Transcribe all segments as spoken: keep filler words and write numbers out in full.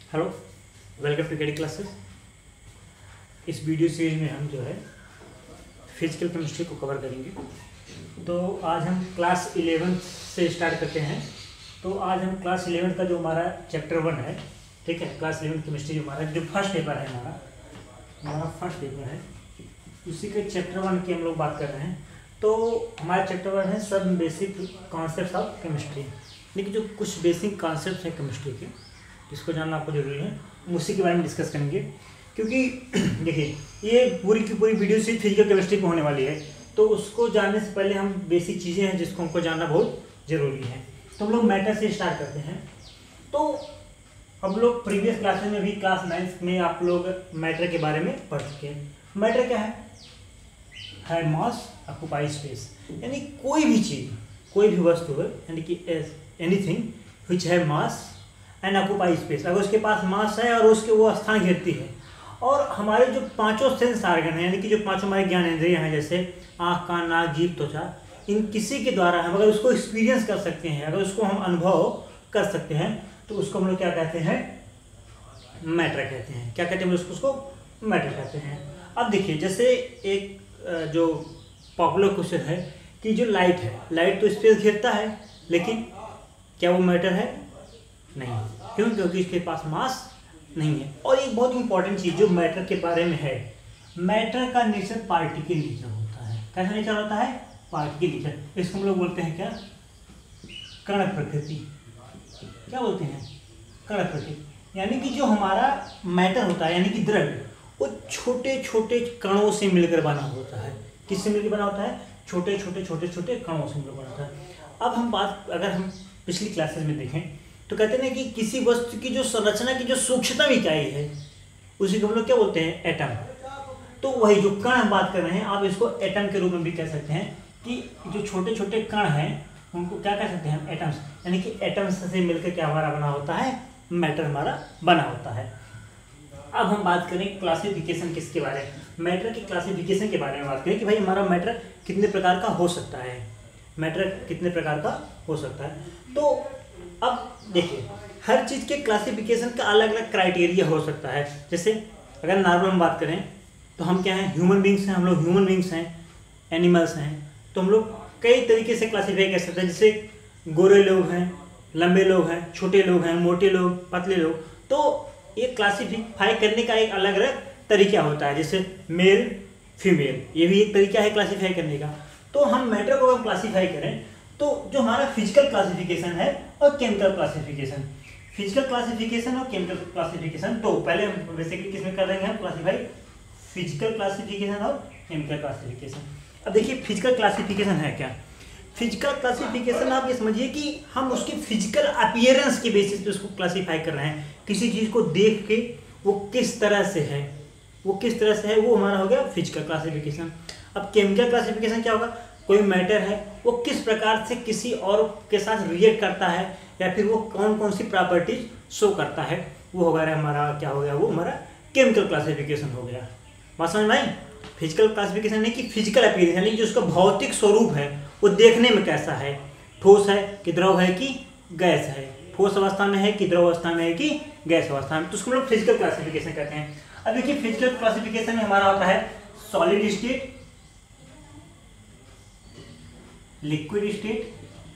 Hello, welcome to KD classes. इस video series में हम जो है फिजिकल केमिस्ट्री को कवर करेंगे। तो आज हम क्लास इलेवेंथ से स्टार्ट करते हैं। तो आज हम क्लास इलेवेंथ का जो हमारा चैप्टर वन है, ठीक है, क्लास इलेवेंथ केमिस्ट्री जो हमारा जो फर्स्ट पेपर है हमारा हमारा फर्स्ट पेपर है, उसी के चैप्टर वन की हम लोग बात कर रहे हैं। तो हमारा चैप्टर वन है सब बेसिक कॉन्सेप्ट्स ऑफ केमिस्ट्री, लेकिन जो कुछ बेसिक कॉन्सेप्ट्स हैं केमिस्ट्री के जिसको जानना आपको जरूरी है, उसी के बारे में डिस्कस करेंगे। क्योंकि देखिए, ये पूरी की पूरी वीडियो सिर्फ फिजिकल केमिस्ट्री पे होने वाली है, तो उसको जानने से पहले हम बेसिक चीज़ें हैं जिसको हमको जानना बहुत ज़रूरी है। तो हम लोग मैटर से स्टार्ट करते हैं। तो हम लोग प्रीवियस क्लासेस में भी क्लास नाइन्थ में आप लोग मैटर के बारे में पढ़ चुके हैं। मैटर क्या है? है मास ऑक्युपाई स्पेस, यानी कोई भी चीज़, कोई भी वस्तु है, यानी कि एनीथिंग विच है मास एंड ऑक्युपाई स्पेस। अगर उसके पास मास है और उसके वो स्थान घेरती है, और हमारे जो पांचों सेंस आर्गन हैं, यानी कि जो पांचों हमारे ज्ञान इंद्रियां हैं, जैसे आँख, कान, नाक, जीभ, त्वचा, इन किसी के द्वारा हम अगर उसको एक्सपीरियंस कर सकते हैं, अगर उसको हम अनुभव कर सकते हैं, तो उसको हम लोग क्या कहते हैं? मैटर कहते हैं। क्या कहते हैं उसको? उसको मैटर कहते हैं। अब देखिए, जैसे एक जो पॉपुलर क्वेश्चन है कि जो लाइट है, लाइट तो स्पेस घेरता है, लेकिन क्या वो मैटर है? नहीं। क्यों? क्योंकि इसके पास मास नहीं है। और एक बहुत इंपॉर्टेंट चीज जो मैटर के बारे में है, मैटर का नेचर पार्टिकल नेचर होता है। कैसा नेचर होता है? Particle nature. इसको हम लोग बोलते हैं क्या? कण प्रकृति। क्या बोलते हैं? कण प्रकृति। यानी कि जो हमारा मैटर होता है, यानी कि द्रव्य, वो छोटे छोटे कणों से मिलकर बना होता है। किससे मिलकर बना होता है? छोटे छोटे छोटे छोटे कणों से मिलकर बना होता है। अब हम बात, अगर हम पिछली क्लासेस में देखें तो कहते हैं कि किसी वस्तु की जो संरचना की जो सूक्ष्मतम इकाई है, उसी को हम लोग क्या बोलते हैं? एटम। तो वही जो कण हम बात कर रहे हैं, आप इसको एटम के रूप में भी कह सकते हैं कि जो छोटे छोटे कण हैं उनको क्या कह सकते हैं? एटम्स। यानी कि एटम्स से मिलकर क्या हमारा बना होता है? मैटर हमारा बना होता है। अब हम बात करें क्लासिफिकेशन किसके बारे में? मैटर की क्लासिफिकेशन के बारे में बात करें कि भाई हमारा मैटर कितने प्रकार का हो सकता है, मैटर कितने प्रकार का हो सकता है। तो अब देखिए, हर चीज़ के क्लासिफिकेशन का अलग अलग क्राइटेरिया हो सकता है। जैसे अगर नॉर्मल हम बात करें तो हम क्या हैं? ह्यूमन बींग्स हैं, हम लोग ह्यूमन बींग्स हैं, एनिमल्स हैं, तो हम लोग कई तरीके से क्लासीफाई कर सकते हैं। जैसे गोरे लोग हैं, लंबे लोग हैं, छोटे लोग हैं, मोटे लोग, पतले लोग। तो ये क्लासीफाई करने का एक अलग अलग तरीका होता है। जैसे मेल, फीमेल, ये भी एक तरीका है क्लासीफाई करने का। तो हम मैटर को हम क्लासीफाई करें तो जो हमारा फिजिकल क्लासिफिकेशन है और केमिकल क्लासिफिकेशन, फिजिकल क्लासिफिकेशन और केमिकल क्लासिफिकेशन, तो पहले हम बेसिकली किसमें कर देंगे हम क्लासीफाई? फिजिकल क्लासिफिकेशन और केमिकल क्लासिफिकेशन। अब देखिए, फिजिकल क्लासिफिकेशन है क्या? फिजिकल क्लासिफिकेशन आप ये समझिए कि हम उसकी फिजिकल अपीयरेंस के बेसिस पे उसको क्लासीफाई कर रहे हैं। किसी चीज़ को देख के वो किस तरह से है, वो किस तरह से है, वो हमारा हो गया फिजिकल क्लासिफिकेशन। अब केमिकल क्लासिफिकेशन क्या होगा? कोई मैटर है, वो किस प्रकार से किसी और के साथ रिएक्ट करता है, या फिर वो कौन कौन सी प्रॉपर्टीज शो करता है, वो हो गया हमारा क्या हो गया? वो हमारा केमिकल क्लासिफिकेशन हो गया। बात समझ में आई? फिजिकल क्लासिफिकेशन नहीं कि फिजिकल अपीयरेंस, यानी जो उसका भौतिक स्वरूप है वो देखने में कैसा है, ठोस है कि द्रव है कि गैस है, ठोस अवस्था में है कि द्रव अवस्था में है कि गैस अवस्था में, तो उसको हम लोग फिजिकल क्लासिफिकेशन कहते हैं। अब देखिए, फिजिकल क्लासिफिकेशन में हमारा होता है सॉलिड स्टेट, लिक्विड स्टेट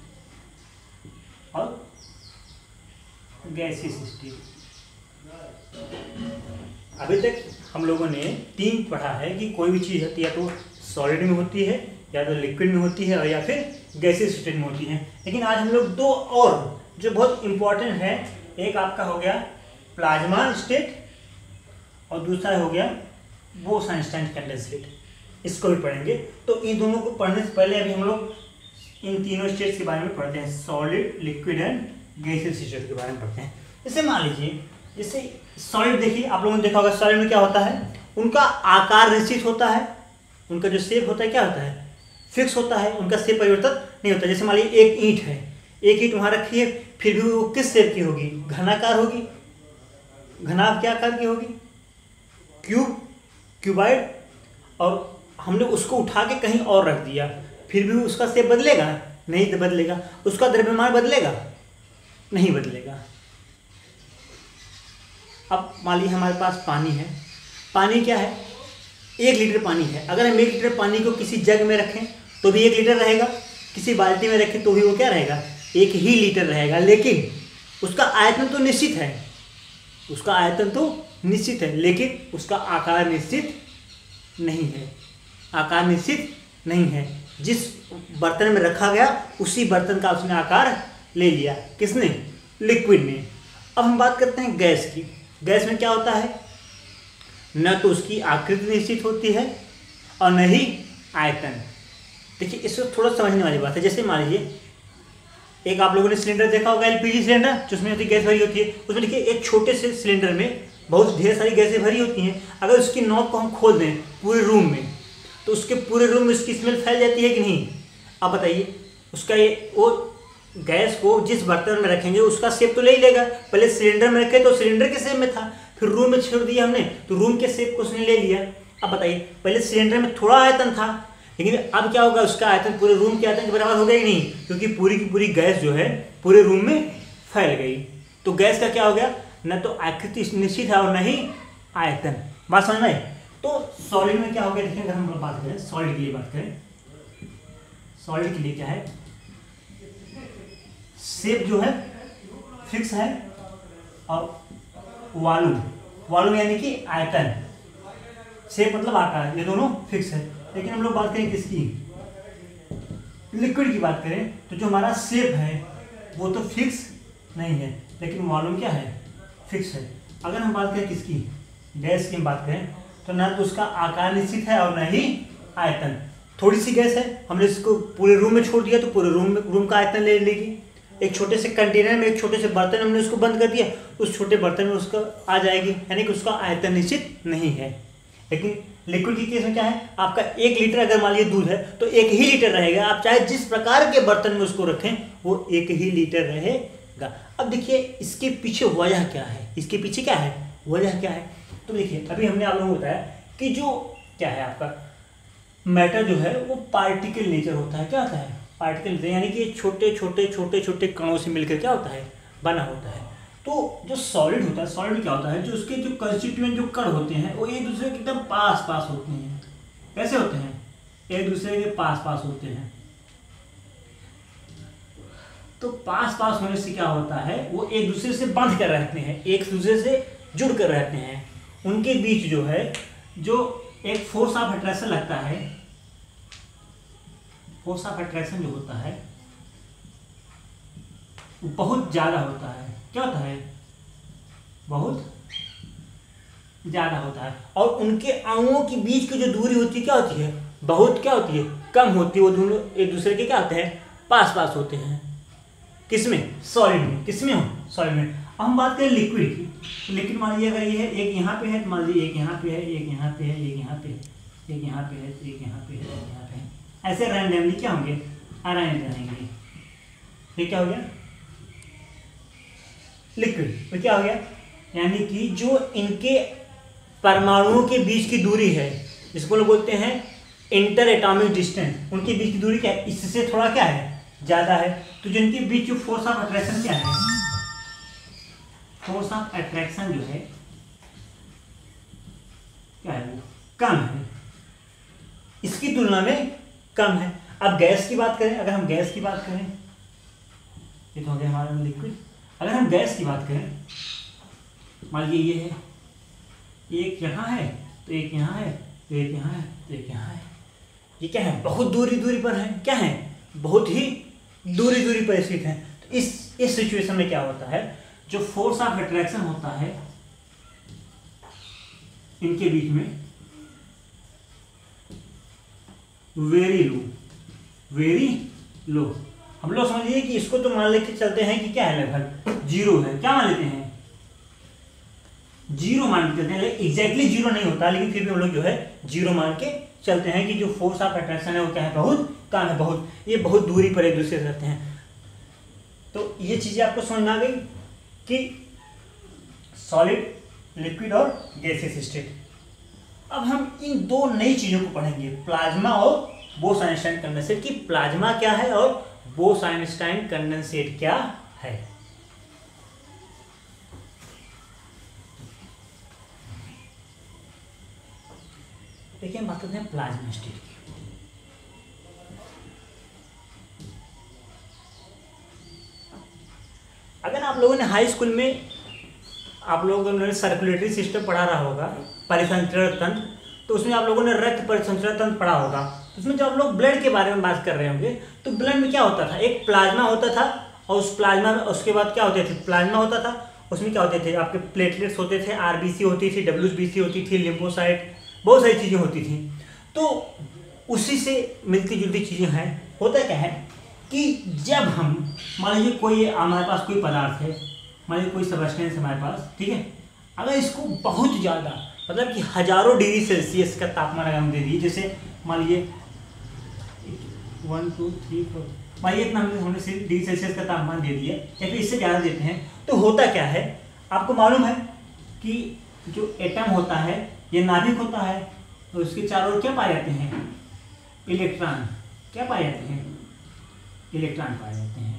और गैसियस स्टेट। अभी तक हम लोगों ने तीन पढ़ा है कि कोई भी चीज़ होती है या तो सॉलिड में होती है, या तो लिक्विड में होती है, और या फिर गैसियस स्टेट में होती है। लेकिन आज हम लोग दो और जो बहुत इंपॉर्टेंट है, एक आपका हो गया प्लाज्मा स्टेट और दूसरा हो गया बोस-आइंस्टाइन कंडेंसेट, इसको भी पढ़ेंगे। तो इन दोनों को पढ़ने से पहले अभी हम लोग इन तीनों स्टेट्स के बारे में पढ़ते हैं, solid, liquid and gaseous state के बारे में पढ़ते हैं। जैसे मान लीजिए, जैसे सॉलिड, देखिए आप लोगों ने देखा होगा सॉलिड में क्या होता है? उनका आकार निश्चित होता है, उनका जो शेप होता है क्या होता है? फिक्स होता है, उनका शेप परिवर्तन नहीं होता। जैसे मान लीजिए एक ईंट है, एक ईंट वहाँ रखी है, फिर भी वो किस शेप की होगी? घनाकार होगी। घनाभ क्या आकार की होगी? Cube, cuboid. और हमने उसको उठा के कहीं और रख दिया, फिर भी उसका शेप बदलेगा? नहीं बदलेगा। उसका द्रव्यमान बदलेगा? नहीं बदलेगा। अब मान लीजिए हमारे पास पानी है, पानी क्या है, एक लीटर पानी है। अगर हम एक लीटर पानी को किसी जग में रखें तो भी एक लीटर रहेगा, किसी बाल्टी में रखें तो भी वो क्या रहेगा, एक ही लीटर रहेगा। लेकिन उसका आयतन तो निश्चित है, उसका आयतन तो निश्चित है, लेकिन उसका आकार निश्चित नहीं है, आकार निश्चित नहीं है। जिस बर्तन में रखा गया उसी बर्तन का उसने आकार ले लिया, किसने, लिक्विड ने। अब हम बात करते हैं गैस की। गैस में क्या होता है, न तो उसकी आकृति निश्चित होती है और न ही आयतन। देखिए इसको थोड़ा समझने वाली बात है। जैसे मान लीजिए एक आप लोगों ने सिलेंडर देखा होगा, एलपीजी सिलेंडर, जिसमें होती गैस भरी होती है। उसमें देखिए एक छोटे से सिलेंडर में बहुत ढेर सारी गैसें भरी होती हैं। अगर उसकी नॉब को हम खोल दें पूरे रूम में तो उसके पूरे रूम में उसकी स्मेल फैल जाती है कि नहीं। आप बताइए, उसका ये वो गैस को जिस बर्तन में रखेंगे उसका शेप तो ले ही लेगा। पहले सिलेंडर में रखे तो सिलेंडर के शेप में था, फिर रूम में छोड़ दिया हमने तो रूम के शेप को उसने ले लिया। अब बताइए, पहले सिलेंडर में थोड़ा आयतन था, लेकिन अब क्या होगा, उसका आयतन पूरे रूम के आयतन के बराबर हो गया ही नहीं, क्योंकि पूरी की पूरी गैस जो है पूरे रूम में फैल गई। तो गैस का क्या हो गया, न तो आकृति निश्चित है और न ही आयतन। बात समझ में? तो सॉलिड में क्या हो गया, देखिए अगर हम बात करें सॉलिड के लिए, बात करें सॉलिड के लिए क्या है, शेप जो है फिक्स है और वॉल्यूम, वॉल्यूम यानी कि आयतन, शेप मतलब आकार, ये दोनों फिक्स है। लेकिन हम लोग बात करें किसकी, लिक्विड की बात करें तो जो हमारा शेप है वो तो फिक्स नहीं है, लेकिन वॉल्यूम क्या है, फिक्स है। अगर हम बात करें किसकी, गैस की हम बात करें तो ना तो उसका आकार निश्चित है और न ही आयतन। थोड़ी सी गैस है, हमने इसको पूरे रूम में छोड़ दिया तो पूरे रूम में रूम का आयतन ले लेगी। एक छोटे से कंटेनर में, एक छोटे से बर्तन में हमने उसको बंद कर दिया, उस छोटे बर्तन में उसको आ जाएगी, यानी कि उसका आयतन निश्चित नहीं है। लेकिन लिक्विड की केस में क्या है, आपका एक लीटर अगर मान लीजिए दूध है तो एक ही लीटर रहेगा। आप चाहे जिस प्रकार के बर्तन में उसको रखें वो एक ही लीटर रहेगा। अब देखिए इसके पीछे वजह क्या है, इसके पीछे क्या है, वजह क्या है। तो देखिए अभी हमने आप लोगों को बताया कि जो क्या है आपका मैटर जो है वो पार्टिकल नेचर होता है। क्या होता है, पार्टिकल, यानी कि छोटे छोटे छोटे छोटे कणों से मिलकर क्या होता है, बना होता है। तो जो सॉलिड होता है, सॉलिड में क्या होता है, जो उसके जो कंस्टिट्यूएंट जो कण होते हैं वो एक दूसरे के एकदम पास पास होते हैं। कैसे होते हैं, एक दूसरे के पास पास होते हैं। तो पास पास होने से क्या होता है, वो एक दूसरे से बंध कर रहते हैं, एक दूसरे से जुड़ कर रहते हैं। उनके बीच जो है जो एक फोर्स ऑफ अट्रैक्शन लगता है, फोर्स ऑफ अट्रैक्शन जो होता है वो बहुत ज्यादा होता है। क्या होता है, बहुत ज्यादा होता है। और उनके अणुओं के बीच की जो दूरी होती है क्या होती है, बहुत क्या होती है, कम होती है। वो दोनों एक दूसरे के क्या होते हैं, पास पास होते हैं। किसमें, सॉलिड में। किसमें हो, सॉलिड में। अब हम बात करें लिक्विड की, तो लिक्विड मान लीजिए अगर ये है, एक यहाँ पे है, मान लीजिए एक यहाँ पे है, एक यहाँ पे है, एक यहाँ पे है, एक यहाँ पे है, एक यहाँ पे है, एक यहाँ पे है, ऐसे रैंडमली क्या होंगे, अरेंज रहेंगे। ये क्या हो गया, लिक्विड। तो क्या हो गया, यानी कि जो इनके परमाणुओं के बीच की दूरी है जिसको लोग बोलते हैं इंटर एटॉमिक डिस्टेंस, उनके बीच की दूरी क्या है, इससे थोड़ा क्या है, ज्यादा है। तो जिनके बीच जो फोर्स ऑफ अट्रैक्शन क्या है, फोर्स ऑफ अट्रैक्शन जो है क्या है, वो कम है, इसकी तुलना में कम है। अब गैस की बात करें, अगर हम गैस की बात करें, ये तो हो गया हमारा लिक्विड। अगर हम गैस की बात करें, मान लीजिए ये है, एक यहाँ है तो एक यहाँ है, तो एक यहाँ है तो एक यहाँ है। ये क्या है, बहुत दूरी दूरी पर है, क्या है, बहुत ही दूरी दूरी पर स्थित है। तो इस इस सिचुएशन में क्या होता है, जो फोर्स ऑफ अट्रैक्शन होता है इनके बीच में वेरी लो, वेरी लो। हम लोग समझिए कि इसको तो मान लेके चलते हैं कि क्या है, लगभग जीरो है। क्या मान लेते हैं, जीरो मान के चलते हैं। एग्जैक्टली जीरो नहीं होता, लेकिन फिर भी हम लोग जो है जीरो मान के चलते हैं कि जो फोर्स ऑफ अट्रैक्शन है वो क्या है, बहुत कम है, बहुत ये बहुत दूरी पर एक दूसरे से रहते हैं। तो ये चीजें आपको समझ में आ गई कि सॉलिड, लिक्विड और गैसियस स्टेट। अब हम इन दो नई चीजों को पढ़ेंगे, प्लाज्मा और बोस-आइंस्टाइन कंडेंसेट की। प्लाज्मा क्या है और बोस-आइंस्टाइन कंडेंसेट क्या है। देखिए हम बात करते हैं प्लाज्मा स्टेट की। अगर आप लोगों ने हाई स्कूल में आप लोगों ने सर्कुलेटरी सिस्टम पढ़ा रहा होगा, परिसंचरण तंत्र, तो उसमें आप लोगों ने रक्त परिसंचरण तंत्र पढ़ा होगा। उसमें जब आप लोग ब्लड के बारे में बात कर रहे होंगे तो ब्लड में क्या होता था, एक प्लाज्मा होता था और उस प्लाज्मा में उसके बाद क्या होते थे, प्लाज्मा होता था, उसमें क्या होते थे आपके प्लेटलेट्स होते थे, आरबीसी होती थी, डब्ल्यूबीसी होती थी, लिम्फोसाइट, बहुत सारी चीज़ें होती थी। तो उसी से मिलती जुलती चीज़ें हैं। होता क्या है कि जब हम मान लीजिए कोई हमारे पास कोई पदार्थ है, मान लीजिए कोई सब्सटेंस हमारे पास, ठीक है, अगर इसको बहुत ज़्यादा मतलब कि हजारों डिग्री सेल्सियस का तापमान अगर हम दे दिए, जैसे मान लीजिए वन टू थ्री फोर मान लीजिए इतना हमने से डिग्री सेल्सियस का तापमान दे दिया या फिर इससे ज़्यादा देते हैं, तो होता क्या है आपको मालूम है कि जो एटम होता है ये नाभिक होता है, तो उसके चारों ओर क्या पाए जाते हैं, इलेक्ट्रॉन। क्या पाए जाते हैं, इलेक्ट्रॉन पाए जाते हैं।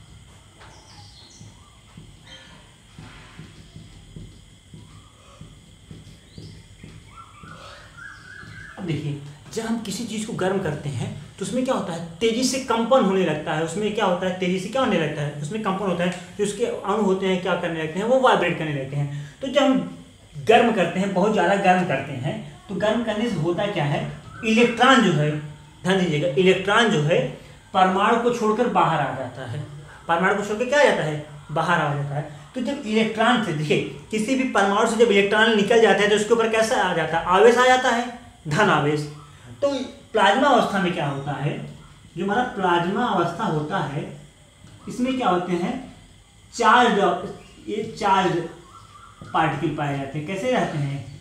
अब देखिए जब हम किसी चीज को गर्म करते हैं तो उसमें क्या होता है, तेजी से कंपन होने लगता है। उसमें क्या होता है, तेजी से क्या होने लगता है, उसमें कंपन होता है, जो उसके अणु होते हैं क्या करने लगते हैं, वो वाइब्रेट करने लगते हैं। तो जब हम गर्म करते हैं, बहुत ज़्यादा गर्म करते हैं, तो गर्म करने से होता क्या है, इलेक्ट्रॉन जो है, ध्यान दीजिएगा, इलेक्ट्रॉन जो है परमाणु को छोड़कर बाहर आ जाता है। परमाणु को छोड़कर क्या आ जाता है, बाहर आ जाता है। तो जब इलेक्ट्रॉन से, देखिए किसी भी परमाणु से जब इलेक्ट्रॉन निकल जाता है तो उसके ऊपर कैसा आ जाता है, आवेश आ जाता है, धन आवेश। तो प्लाज्मा अवस्था में क्या होता है, जो हमारा प्लाज्मा अवस्था होता है इसमें क्या होते हैं, चार्ज, ये चार्ज पार्टिकल पाए जाते हैं। कैसे रहते हैं,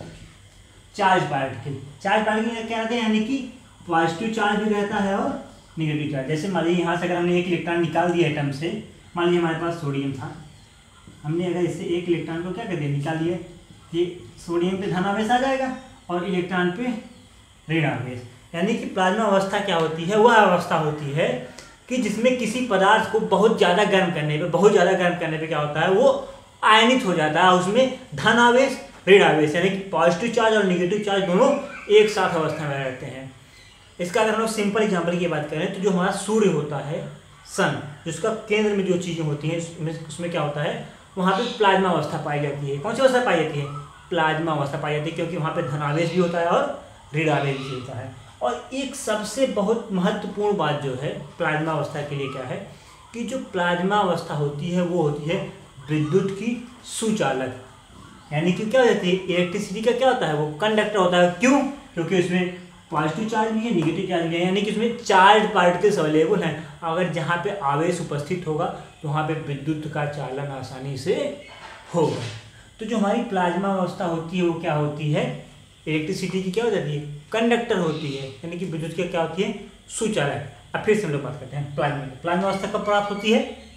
चार्ज पार्टिकल। चार्ज पार्टिकल क्या रहते हैं, यानी कि पॉजिटिव चार्ज भी रहता है और निगेटिव चार्ज। जैसे मान लीजिए यहाँ से अगर हमने एक इलेक्ट्रॉन निकाल दिया एटम से, मान लीजिए हमारे पास सोडियम था, हमने अगर इससे एक इलेक्ट्रॉन को क्या कर दिया, निकाल दिया, ये सोडियम पे धन आवेश आ जाएगा और इलेक्ट्रॉन पे ऋण आवेश। यानी कि प्लाज्मा अवस्था क्या होती है, वह अवस्था होती है कि जिसमें किसी पदार्थ को बहुत ज़्यादा गर्म करने पे बहुत ज़्यादा गर्म करने पे क्या होता है, वो आयनित हो जाता है, उसमें धन आवेश ऋण आवेश, यानी कि पॉजिटिव चार्ज और निगेटिव चार्ज दोनों एक साथ अवस्था में रहते हैं। इसका अगर हम लोग सिंपल एग्जाम्पल की बात करें तो जो हमारा सूर्य होता है, सन, जिसका केंद्र में जो चीज़ें होती हैं उसमें उसमें क्या होता है, वहाँ पे प्लाज्मा अवस्था पाई जाती है। कौन सी अवस्था पाई जाती है, प्लाज्मा अवस्था पाई जाती है, क्योंकि वहाँ पे धनावेश भी होता है और ऋण आवेश भी होता है। और एक सबसे बहुत महत्वपूर्ण बात जो है प्लाज्मा अवस्था के लिए क्या है कि जो प्लाज्मा अवस्था होती है वो होती है विद्युत की सुचालक। यानी कि क्या हो जाती है, इलेक्ट्रिसिटी का क्या होता है, वो कंडक्टर होता है। क्यों, क्योंकि उसमें पॉजिटिव चार्ज भी है, निगेटिव चार्ज भी है, यानी कि उसमें चार्ज पार्टिकल्स अवेलेबल हैं। अगर जहाँ पे आवेश उपस्थित होगा तो वहाँ पे विद्युत का चालन आसानी से होगा। तो जो हमारी प्लाज्मा अवस्था होती है वो क्या होती है, इलेक्ट्रिसिटी की क्या हो जाती है, कंडक्टर होती है, यानी कि विद्युत की क्या होती है, सुचालक। अब फिर से हम लोग बात करते हैं प्लाज्मा की। प्लाज्मा अवस्था कब प्राप्त होती है,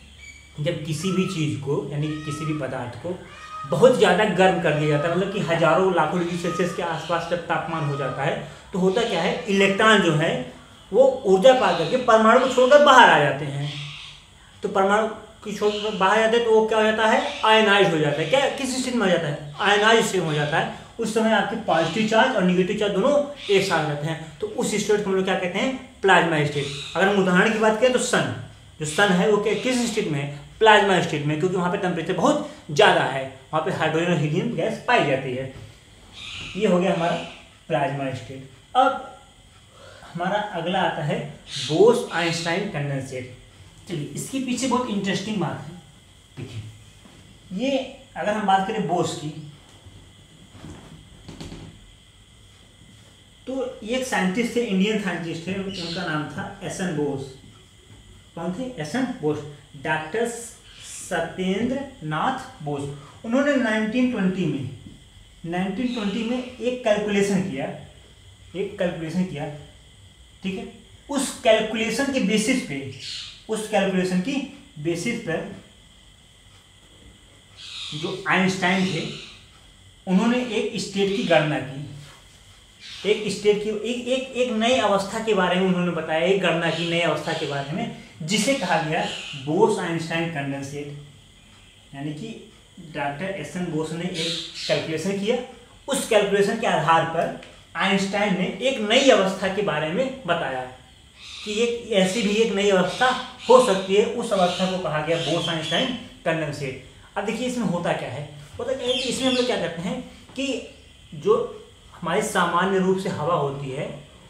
जब किसी भी चीज़ को, यानी कि किसी भी पदार्थ को बहुत ज़्यादा गर्म कर दिया जाता है, मतलब कि हजारों लाखों डिग्री सेल्सियस के आसपास जब तापमान हो जाता है तो होता क्या है, इलेक्ट्रॉन जो है वो ऊर्जा पा करके परमाणु को छोड़कर बाहर आ जाते हैं। तो परमाणु की छोड़कर बाहर जाते हैं तो वो क्या हो जाता है, आयनाइज हो जाता है। क्या, किस स्थिति में हो जाता है, आयनाइज स्थिति में हो जाता है। उस समय आपके पॉजिटिव चार्ज और निगेटिव चार्ज दोनों एक साथ रहते हैं। तो उस स्टेट को हम लोग क्या कहते हैं, प्लाज्मा स्टेट। अगर हम उदाहरण की बात करें तो सन, जो सन है वो क्या किस स्टेट में है, प्लाज्मा स्टेट में, क्योंकि वहाँ पे टेम्परेचर बहुत ज़्यादा है, वहाँ पे हाइड्रोजन और हीलियम गैस पाई जाती है। ये हो गया हमारा प्लाज्मा स्टेट। अब हमारा अगला आता है बोस आइंस्टाइन कंडेंसेट। चलिए इसके पीछे बहुत इंटरेस्टिंग बात है। देखिए ये अगर हम बात करें बोस की, तो एक साइंटिस्ट थे, इंडियन साइंटिस्ट थे, उनका नाम था एस एन बोस। कौन थे, S N Bose, doctor Satyendra Nath Bose. उन्होंने नाइनटीन ट्वेंटी में नाइनटीन ट्वेंटी में एक कैलकुलेशन किया एक कैलकुलेशन किया ठीक है। उस कैलकुलेशन के बेसिस पे उस कैलकुलेशन की बेसिस पर जो आइंस्टाइन थे उन्होंने एक स्टेट की गणना की, एक स्टेट की एक एक एक नई अवस्था के बारे में उन्होंने बताया, एक गणना की नई अवस्था के बारे में, जिसे कहा गया बोस आइंस्टाइन कंडेंसेट। यानी कि डॉक्टर एस एन बोस ने एक कैलकुलेशन किया, उस कैलकुलेशन के आधार पर आइंस्टाइन ने एक नई अवस्था के बारे में बताया कि एक ऐसी भी एक नई अवस्था हो सकती है। उस अवस्था को कहा गया बोस-आइंस्टाइन कंडेंसेट। अब देखिए इसमें होता क्या है, होता क्या है कि इसमें हम लोग क्या करते हैं कि जो हमारे सामान्य रूप से हवा होती है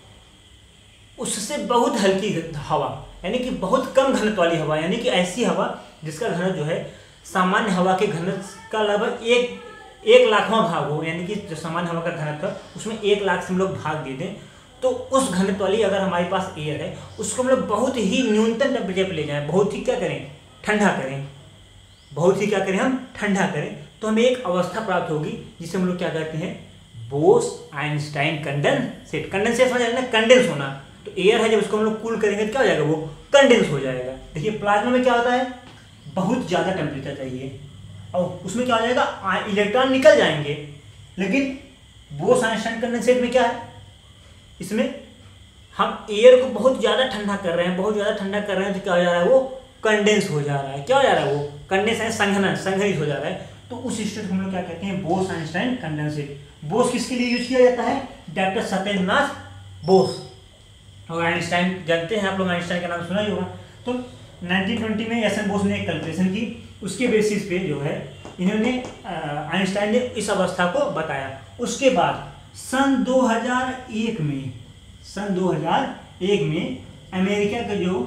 उससे बहुत हल्की हवा, यानी कि बहुत कम घनत्व वाली हवा, यानी कि ऐसी हवा जिसका घनत्व जो है सामान्य हवा के घनत्व का लगभग एक एक लाखवां भाग हो, यानी कि जो सामान्य हवा का घनत्व है उसमें एक लाख से हम लोग भाग दे दें, तो उस घनत्व वाली अगर हमारे पास एयर है उसको हम लोग बहुत ही न्यूनतम टेम्परेचर पर ले जाएं, बहुत ही क्या करें, ठंडा करें, बहुत ही क्या करें हम ठंडा करें, तो हमें एक अवस्था प्राप्त होगी जिसे हम लोग क्या कहते हैं, बोस-आइंस्टाइन कंडेंसेट। कंडेंसेट समझ ना, कंडेंस होना, तो एयर है जब उसको हम लोग कूल करेंगे तो क्या हो जाएगा, वो कंडेंस हो जाएगा। देखिए प्लाज्मा में क्या होता है, बहुत ज़्यादा टेम्परेचर चाहिए और उसमें क्या हो जाएगा, इलेक्ट्रॉन निकल जाएंगे, लेकिन बोस-आइंस्टाइन कंडेंसेट में क्या है, इसमें हम एयर को बहुत ज़्यादा ठंडा कर रहे हैं, बहुत ज़्यादा ठंडा कर रहे हैं, तो क्या हो जा रहा है, वो कंडेंस हो जा रहा है। क्या हो जा रहा है, वो कंडेंस है, संघनन, संघनित हो जा रहा है। तो उस स्टेट को हम लोग क्या कहते हैं, बोस-आइंस्टाइन कंडेंसेट। बोस किसके लिए यूज किया जाता है, डॉक्टर सत्येंद्रनाथ बोस। और आइंस्टाइन जानते हैं आप लोग, आइंस्टाइन का नाम सुना ही होगा। तो नाइनटीन ट्वेंटी में एस एन बोस ने एक कैलकुलेशन की, उसके बेसिस पे जो है इन्होंने आइंस्टाइन ने इस अवस्था को बताया। उसके बाद सन दो हज़ार एक में सन दो हज़ार एक में अमेरिका के जो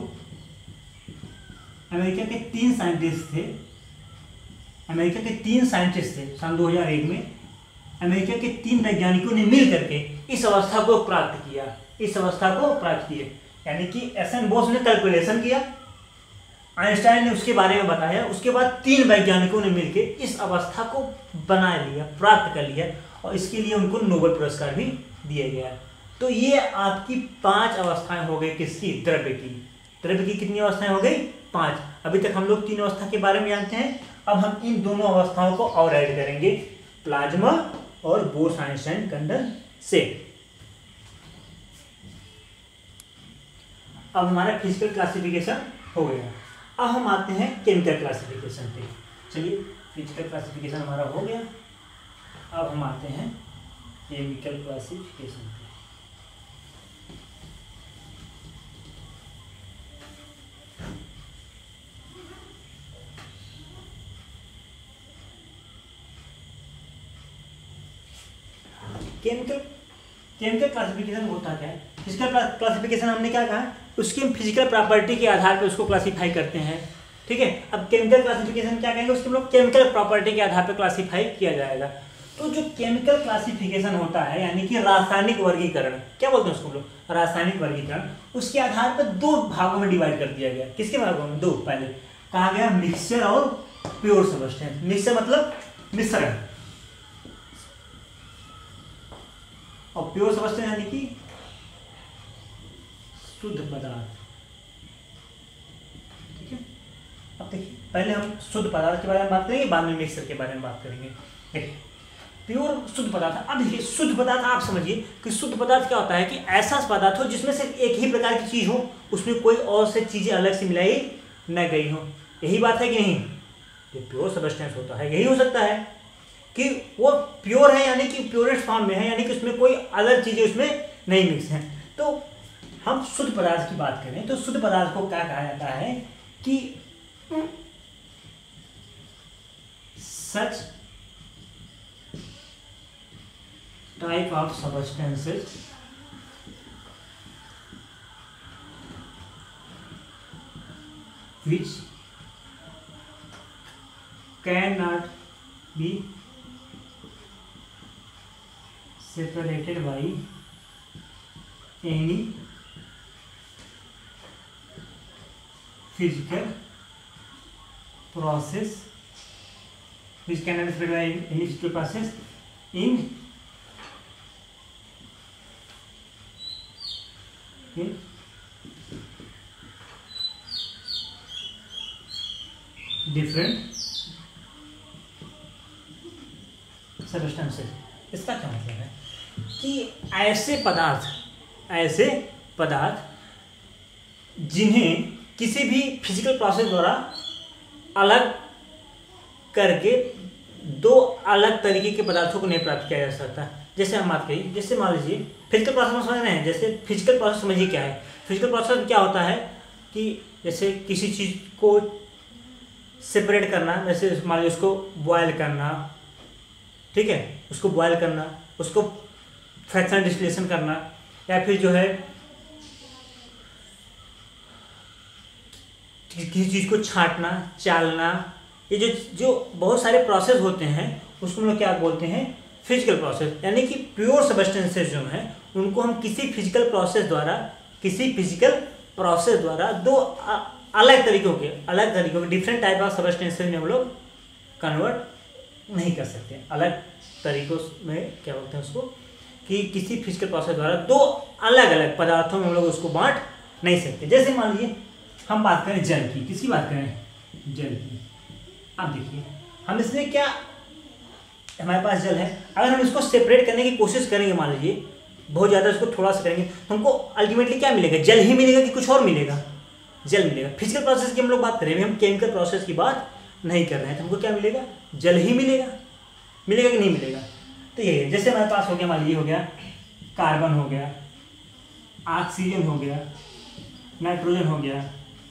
अमेरिका के तीन साइंटिस्ट थे अमेरिका के तीन साइंटिस्ट थे सन दो हज़ार एक में अमेरिका के तीन वैज्ञानिकों ने मिल करके इस अवस्था को प्राप्त किया इस अवस्था को प्राप्त किए यानी कि एस एन बोस ने कैलकुलेशन किया, आइंस्टाइन ने उसके बारे में बताया, उसके बाद तीन वैज्ञानिकों ने मिलकर इस अवस्था को बना लिया, प्राप्त कर लिया, और इसके लिए उनको नोबेल पुरस्कार भी दिया गया। तो ये आपकी पांच अवस्थाएं हो गई, किसकी, द्रव्य की। द्रव्य की कितनी अवस्थाएं हो गई, पांच। अभी तक हम लोग तीन अवस्था के बारे में जानते हैं, अब हम इन दोनों अवस्थाओं को और ऐड करेंगे, प्लाज्मा और बोस-आइंस्टाइन कंडेंसेट। अब हमारा फिजिकल क्लासिफिकेशन हो गया, अब हम आते हैं केमिकल क्लासिफिकेशन पे। चलिए फिजिकल क्लासिफिकेशन हमारा हो गया, अब हम आते हैं केमिकल क्लासिफिकेशन पे। केमिकल केमिकल क्लासिफिकेशन होता क्या है, फिजिकल क्लासिफिकेशन हमने क्या कहा, उसकी हम फिजिकल प्रॉपर्टी के आधार पर उसको क्लासिफाई करते हैं, ठीक है। अब केमिकल क्लासिफिकेशन क्या कहेंगे, उसके हम लोग केमिकल प्रॉपर्टी के आधार पर क्लासिफाई किया जाएगा। तो जो केमिकल क्लासिफिकेशन होता है यानी कि रासायनिक वर्गीकरण, क्या बोलते हैं उसको हम लोग, रासायनिक वर्गीकरण, उसके आधार पर दो भागों में डिवाइड कर दिया गया। किसके भागों में, दो। पहले कहा गया मिक्सचर और प्योर सब्सटेंस। मिक्सचर मतलब मिश्रण, और प्योर सब्सटेंस यानी कि शुद्ध पदार्थ, ठीक है। अब देखिए पहले हम शुद्ध पदार्थ के बारे में बात करेंगे, बाद में मिक्सचर के बारे में बात करेंगे। देखिए प्योर शुद्ध पदार्थ, अब देखिए शुद्ध पदार्थ आप समझिए कि शुद्ध पदार्थ क्या होता है कि ऐसा पदार्थ हो जिसमें सिर्फ एक ही प्रकार की चीज हो, उसमें कोई और से चीजें अलग से मिलाई न गई हो। यही बात है कि नहीं, जो प्योर सब्सटेंस होता है यही हो सकता है कि वो प्योर है यानी कि प्योरेस्ट फॉर्म में है, यानी कि उसमें कोई अलग चीजें उसमें नहीं मिक्स हैं। तो हम शुद्ध पदार्थ की बात करें तो शुद्ध पदार्थ को क्या कहा जाता है कि such type of substances which cannot be separated by any physical process which cannot be separated by any physical process in in different substances. इसका क्या मतलब है कि ऐसे पदार्थ ऐसे पदार्थ जिन्हें किसी भी फिजिकल प्रोसेस द्वारा अलग करके दो अलग तरीके के पदार्थों को नहीं प्राप्त किया जा सकता। जैसे हम बात करें, जैसे मान लीजिए फिजिकल प्रोसेस में समझ रहे हैं, जैसे फिजिकल प्रोसेस समझिए क्या है। फिजिकल प्रोसेस क्या होता है कि जैसे किसी चीज़ को सेपरेट करना, जैसे मान लीजिए उसको बॉयल करना, ठीक है, उसको बॉयल करना, उसको फ्रैक्शनल डिस्टिलेशन करना, या फिर जो है किसी चीज़ को छांटना, चालना, ये जो जो बहुत सारे प्रोसेस होते हैं उसको हम लोग क्या बोलते हैं, फिजिकल प्रोसेस। यानी कि प्योर सब्सटेंसेस जो हैं उनको हम किसी फिजिकल प्रोसेस द्वारा किसी फिजिकल प्रोसेस द्वारा दो अलग तरीकों के अलग तरीकों के डिफरेंट टाइप ऑफ सब्सटेंसेस में हम लोग कन्वर्ट नहीं कर सकते। अलग तरीकों में क्या बोलते हैं उसको, कि किसी फिजिकल प्रोसेस द्वारा दो अलग अलग पदार्थों में हम लोग उसको बांट नहीं सकते। जैसे मान लीजिए हम बात करें जल की, किसकी बात करें, जल की। अब देखिए हम इसमें क्या, हमारे पास जल है, अगर हम इसको सेपरेट करने की कोशिश करेंगे, मान लीजिए बहुत ज़्यादा इसको थोड़ा सा करेंगे तो हमको अल्टीमेटली क्या मिलेगा, जल ही मिलेगा कि कुछ और मिलेगा, जल मिलेगा। फिजिकल प्रोसेस की हम लोग बात करें, हम केमिकल प्रोसेस की बात नहीं कर रहे हैं, तो हमको क्या मिलेगा, जल ही मिलेगा। मिलेगा कि नहीं मिलेगा, तो ये है। जैसे हमारे पास हो गया, मान लीजिए हो गया कार्बन, हो गया ऑक्सीजन, हो गया नाइट्रोजन, हो गया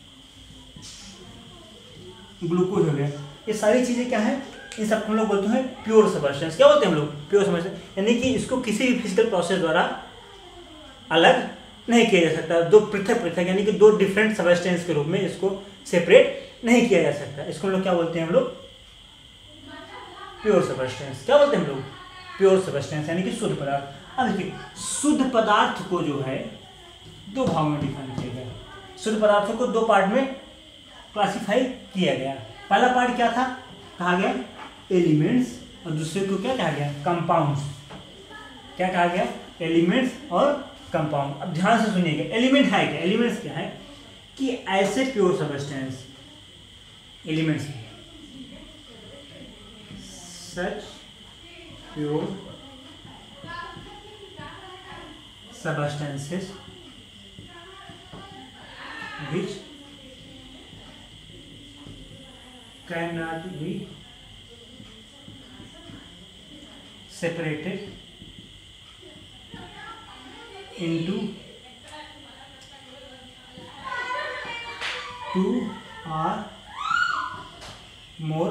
ग्लूकोज, हो गया, ये सारी चीज़ें क्या है, इन सब हम लोग बोलते हैं प्योर सब्सटेंस। क्या बोलते हैं हम लोग, प्योर सब्सटेंस। यानी कि इसको किसी भी फिजिकल प्रोसेस द्वारा अलग नहीं किया जा सकता, दो पृथक पृथक यानी कि दो डिफरेंट सब्सटेंस के रूप में इसको सेपरेट नहीं किया जा सकता। इसको हम लोग क्या बोलते हैं, हम लोग प्योर सब्सटेंस। क्या बोलते हैं हम लोग, प्योर सब्सटेंस, यानी कि शुद्ध पदार्थ। अब देखिए शुद्ध पदार्थ को जो है दो भागों में डिफाइन किया गया। शुद्ध पदार्थों को दो पार्ट में क्लासिफाई किया गया। पहला पार्ट क्या था, कहा गया एलिमेंट्स, और दूसरे को क्या कहा गया, कंपाउंड्स। क्या कहा गया, एलिमेंट्स और कंपाउंड। अब ध्यान से सुनिएगा, एलिमेंट है क्या, एलिमेंट्स क्या है कि ऐसे pure substance, elements such pure substances which cannot be separated into two or more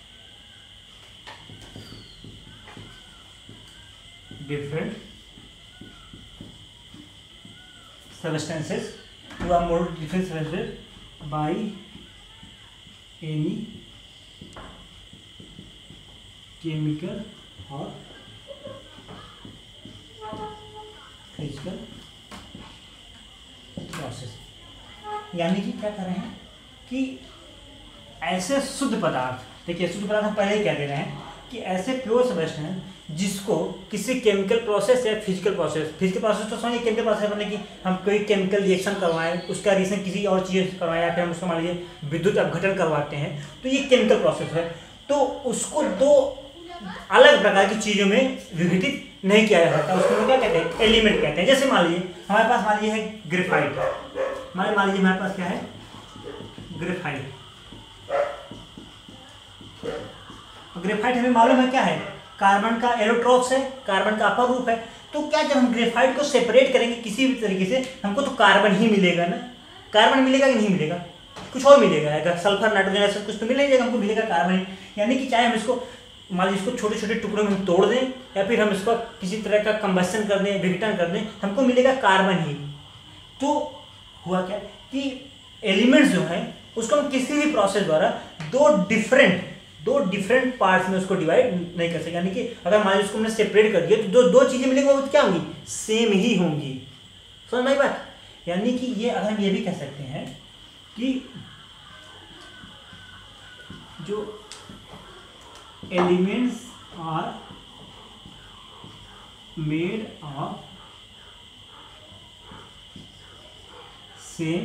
different substances, two or more different substances by any chemical or physical process। यानी कि क्या कर रहे हैं कि ऐसे शुद्ध पदार्थ, देखिए शुद्ध पदार्थ हम पहले ही क्या दे रहे हैं कि ऐसे प्योर सब्सटेंस जिसको किसी केमिकल प्रोसेस या फिजिकल प्रोसेस, फिजिकल प्रोसेस तो समझिए केमिकल प्रोसेस मतलब कि हम कोई केमिकल रिएक्शन करवाएं, उसका रिएक्शन किसी और चीज़ से करवाएं, या फिर हम उसको मान लीजिए विद्युत अपघटन करवाते हैं, तो ये केमिकल प्रोसेस है। तो उसको दो अलग प्रकार की चीज़ों में विघटित नहीं किया जा सकता, उसको क्या कहते हैं, एलिमेंट कहते हैं। जैसे मान लीजिए हमारे पास मान लीजिए है ग्रेफाइट, मान मान लीजिए हमारे पास क्या है, ग्रेफाइट। ग्रेफाइट हमें मालूम है क्या है, कार्बन का एलोट्रॉप्स है, कार्बन का अपर रूप है। तो क्या जब हम ग्रेफाइट को सेपरेट करेंगे किसी भी तरीके से, हमको तो कार्बन ही मिलेगा ना, कार्बन मिलेगा कि नहीं मिलेगा, कुछ और मिलेगा, अगर सल्फर नाइट्रोजन ऐसा कुछ तो मिल नहीं जाएगा, हमको मिलेगा कार्बन ही। यानी कि चाहे हम इसको मान लीजिए इसको छोटे छोटे टुकड़ों में हम तोड़ दें, या फिर हम इसको किसी तरह का कंबस्शन कर दें, विघटन कर दें, हमको मिलेगा कार्बन ही। तो हुआ क्या कि एलिमेंट्स जो है उसको हम किसी भी प्रोसेस द्वारा दो डिफरेंट दो डिफरेंट पार्ट्स में उसको डिवाइड नहीं कर सकते। यानी कि अगर मान लीजिए उसको हमने सेपरेट कर दिया तो दो दो चीजें मिलेंगी, वो क्या होंगी, सेम ही होंगी। समझ में आई बात। यानी कि ये अगर हम ये भी कह सकते हैं कि जो elements are made of same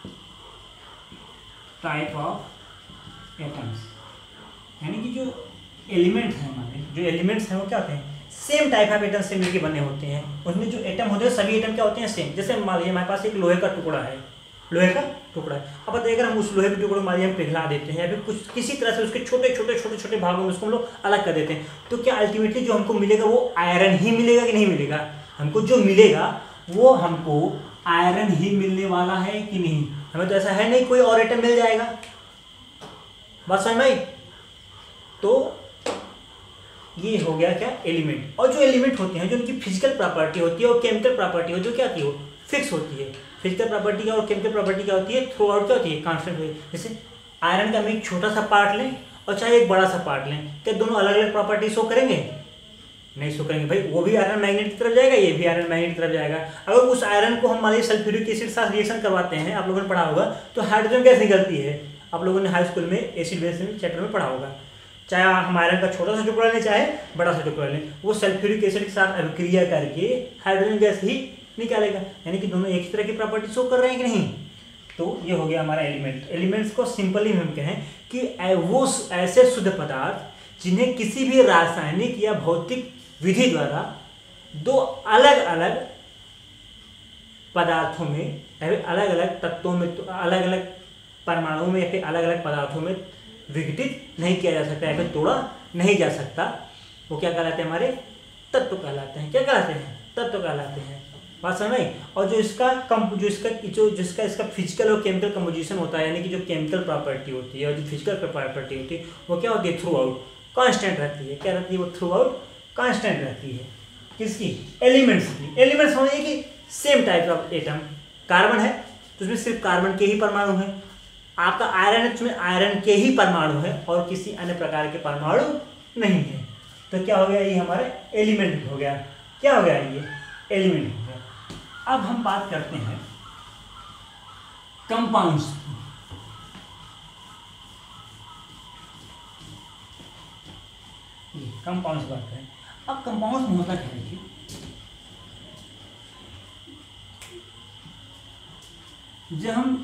type of atoms, यानी कि जो एलिमेंट हैं हमारे जो एलिमेंट्स हैं वो क्या होते हैं, सेम टाइप ऑफ एटम से मिलके बने होते हैं। उसमें जो एटम होते हैं सभी एटम क्या होते हैं, सेम। जैसे मान लीजिए हमारे पास एक लोहे का टुकड़ा है, लोहे का टुकड़ा है। अब बताइए अगर हम उस लोहे के टुकड़े को मान हम पिघला देते हैं या फिर कुछ किसी तरह से उसके छोटे छोटे छोटे छोटे भागों में उसको हम लोग अलग कर देते हैं, तो क्या अल्टीमेटली जो हमको मिलेगा वो आयरन ही मिलेगा कि नहीं मिलेगा? हमको जो मिलेगा वो हमको आयरन ही मिलने वाला है कि नहीं? हमें तो ऐसा है नहीं कोई और आइटम मिल जाएगा। बात समझ में आई? तो ये हो गया क्या? एलिमेंट। और जो एलिमेंट होते हैं जो उनकी फिजिकल प्रॉपर्टी होती है और केमिकल प्रॉपर्टी होती है, जो क्या होती है? फिक्स होती है। फिजिकल प्रॉपर्टी क्या और केमिकल प्रॉपर्टी क्या होती है? थ्रू आउट क्या होती है? कांस्टेंट होती है। जैसे आयरन का हम एक छोटा सा पार्ट लें और चाहे एक बड़ा सा पार्ट लें, क्या दोनों अलग अलग प्रॉपर्टी शो करेंगे? नहीं शो करेंगे भाई। वो भी आयरन मैग्नेट की तरफ जाएगा, ये भी आयरन मैग्नेट की तरफ जाएगा। अगर उस आयरन को हम मान लीजिए सल्फ्यूरिक एसिड के साथ रिएक्शन करवाते हैं, आप लोगों ने पढ़ा होगा, तो हाइड्रोजन गैस निकलती है। आप लोगों ने हाई स्कूल में एसिड बेस चैप्टर में पढ़ा होगा। चाहे हम आयरन का छोटा सा टुकड़ा लें चाहे बड़ा सा टुकड़ा लें, वो सल्फ्यूरिक एसिड के साथ अभिक्रिया करके हाइड्रोजन गैस ही निकालेगा। यानी कि दोनों एक ही तरह की प्रॉपर्टी शो कर रहे हैं कि नहीं? तो ये हो गया हमारा एलिमेंट। एलिमेंट्स को सिंपली हम कहें कि वो ऐसे शुद्ध पदार्थ जिन्हें किसी भी रासायनिक या भौतिक विधि द्वारा दो अलग अलग पदार्थों में या फिर अलग अलग तत्वों में, तो अलग अलग परमाणुओं में या फिर अलग अलग पदार्थों में विघटित नहीं किया जा सकता या फिर तोड़ा नहीं जा सकता, वो क्या कहलाते हैं? हमारे तत्व कहलाते हैं। क्या कहलाते हैं? तत्व कहलाते हैं। बात समझ आई? और जो इसका कम जो इसका जो जिसका इसका फिजिकल और केमिकल कंपोजिशन होता है, यानी कि जो केमिकल प्रॉपर्टी होती है और जो फिजिकल प्रॉपर्टी होती है, वो क्या होती है? थ्रू आउट कांस्टेंट रहती है। क्या रहती है? वो थ्रू आउट कांस्टेंट रहती है। किसकी? एलिमेंट्स की। एलिमेंट्स होने कि same type of atom. Carbon है तो उसमें सिर्फ कार्बन के ही परमाणु है। आपका आयरन है तो उसमें आयरन के ही परमाणु है और किसी अन्य प्रकार के परमाणु नहीं है। तो क्या हो गया? ये हमारे एलिमेंट हो गया। क्या हो गया? ये एलिमेंट हो गया। अब हम बात करते हैं कंपाउंड्स की। कंपाउंड्स बात करें। अब कंपाउंड्स में होता क्या है? देखिए, जब हम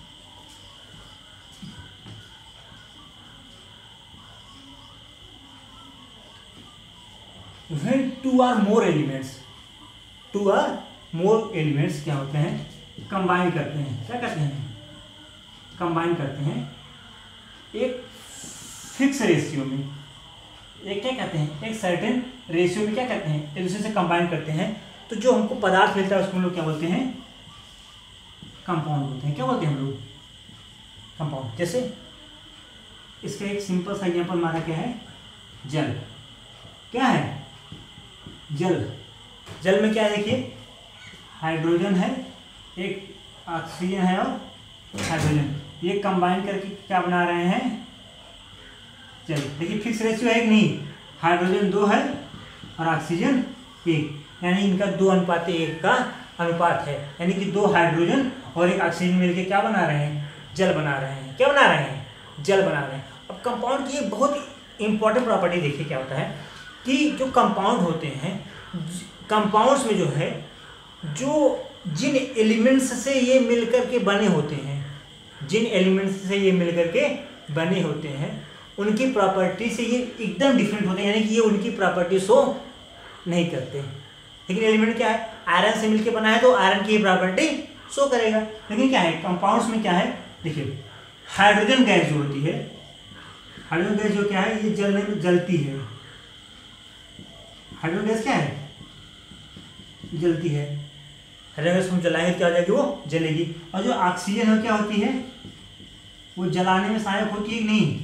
when two or more elements two or more elements क्या होते हैं? कंबाइन करते हैं। क्या करते हैं? कंबाइन करते हैं एक फिक्स रेशियो में। एक क्या कहते हैं? एक सर्टेन रेशियो में क्या करते हैं? एक दूसरे से कंबाइन करते हैं, तो जो हमको पदार्थ मिलता है उसको हम लोग क्या बोलते हैं? कंपाउंड बोलते हैं। क्या बोलते हैं हम लोग? कंपाउंड। जैसे इसका एक सिंपल सा एग्जांपल हमारा क्या है? जल। क्या है? जल। जल में क्या है? देखिए, हाइड्रोजन है, एक ऑक्सीजन है और हाइड्रोजन, ये कंबाइन करके क्या बना रहे हैं? जल। देखिए फिक्स रेशियो है कि नहीं? हाइड्रोजन दो है और ऑक्सीजन एक, यानी इनका दो अनुपात एक का अनुपात है। यानी कि दो हाइड्रोजन और एक ऑक्सीजन मिलकर क्या बना रहे हैं? जल बना रहे हैं। क्या बना रहे हैं? जल बना रहे हैं। अब कंपाउंड की एक बहुत इंपॉर्टेंट प्रॉपर्टी देखिए क्या होता है कि जो कंपाउंड होते हैं, कंपाउंड्स में जो है, जो जिन एलिमेंट्स से ये मिलकर के बने होते हैं, जिन एलिमेंट्स से ये मिलकर के बने होते हैं, उनकी प्रॉपर्टी से ये एकदम डिफरेंट होते हैं। यानी कि ये उनकी प्रॉपर्टी शो नहीं करते। लेकिन एलिमेंट क्या है? आयरन से मिलकर बना है तो आयरन की प्रॉपर्टी शो करेगा। लेकिन क्या है? कंपाउंड्स में क्या है? देखिए, हाइड्रोजन गैस जो होती है, हाइड्रोजन गैस जो क्या है? ये जलने में जलती है। हाइड्रोजन गैस क्या है? जलती है। हाइड्रोजन गैस हम जलाएंगे क्या हो जाएगी? वो जलेगी। और जो ऑक्सीजन है क्या होती है? वो जलाने में सहायक होती है कि नहीं?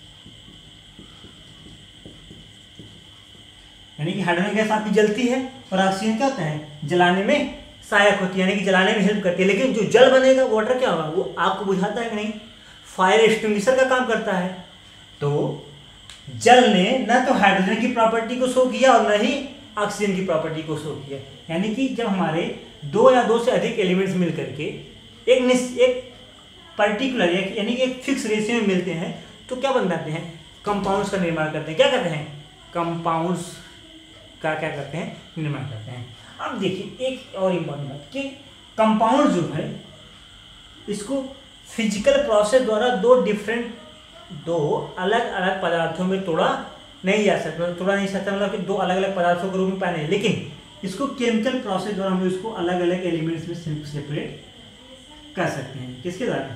यानी कि हाइड्रोजन गैस आपकी जलती है और ऑक्सीजन क्या होता है? जलाने में सहायक होती है, यानी कि जलाने में हेल्प करती है। लेकिन जो जल बनेगा वाटर क्या होगा? वो आग को बुझाता है कि नहीं? फायर एक्सटिंग्विशर का काम करता है। तो जल ने न तो हाइड्रोजन की प्रॉपर्टी को शो किया और न ही ऑक्सीजन की प्रॉपर्टी को शो किया। यानी कि जब हमारे दो या दो से अधिक एलिमेंट्स मिल करके एक एक पर्टिकुलर यानी कि एक फिक्स रेशियो में मिलते हैं तो क्या बन जाते हैं? कंपाउंड्स का निर्माण करते हैं। क्या करते हैं? कंपाउंड्स का क्या करते हैं? निर्माण करते हैं। अब देखिए एक और इम्पोर्टेंट बात कि कंपाउंड जो है इसको फिजिकल प्रोसेस द्वारा दो डिफरेंट दो अलग अलग पदार्थों में तोड़ा नहीं जा सकता। तोड़ा नहीं सकता मतलब कि दो अलग अलग पदार्थों के रूप में पाए नहीं, लेकिन इसको केमिकल प्रोसेस द्वारा हम इसको अलग अलग एलिमेंट्स में सेपरेट कर सकते हैं। किसके द्वारा?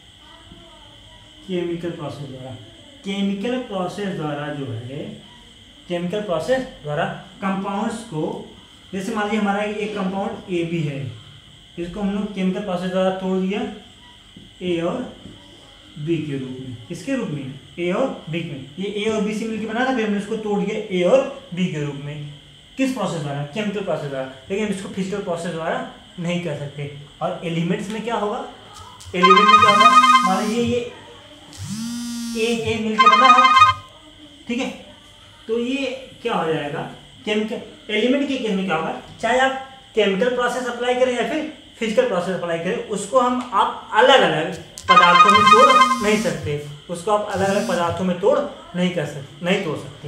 केमिकल प्रोसेस द्वारा। केमिकल प्रोसेस द्वारा जो है, केमिकल प्रोसेस द्वारा कंपाउंड्स को, जैसे मान लीजिए हमारा एक कंपाउंड ए बी है, इसको हम लोग केमिकल प्रोसेस द्वारा तोड़ दिया ए और बी के रूप में। किसके रूप में? ए और बी में। ये ए और बी से मिलकर बना था, फिर हमने इसको तोड़ दिया ए और बी के रूप में। किस प्रोसेस द्वारा? केमिकल प्रोसेस द्वारा। लेकिन इसको फिजिकल प्रोसेस द्वारा नहीं कर सकते। और एलिमेंट्स में क्या होगा? एलिमेंट में क्या होगा? मान लीजिए ये ए ए मिलकर बना है, ठीक है, तो ये क्या हो जाएगा? केमिकल एलिमेंट के केस में क्या होगा? चाहे आप केमिकल प्रोसेस अप्लाई करें या फिर फिजिकल प्रोसेस अप्लाई करें, उसको हम आप अलग अलग पदार्थों में तोड़ नहीं सकते। उसको आप अलग अलग पदार्थों में तोड़ नहीं कर सकते, नहीं तोड़ सकते।